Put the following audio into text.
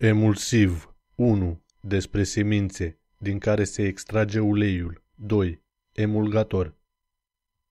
Emulsiv 1. Despre semințe, din care se extrage uleiul. 2. Emulgator